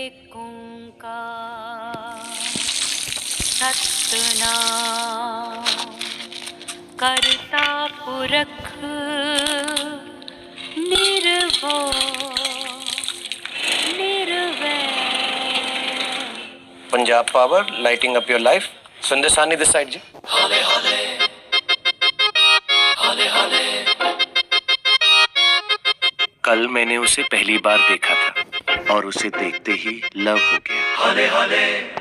एक ओंकार सतनाम करता पुरख निर्भय निर्वैर। Punjab Power, lighting up your life. Sundar Sani this side ji. Hale hale, hale hale। कल मैंने उसे पहली बार देखा था और उसे देखते ही लव हो गया। हले हले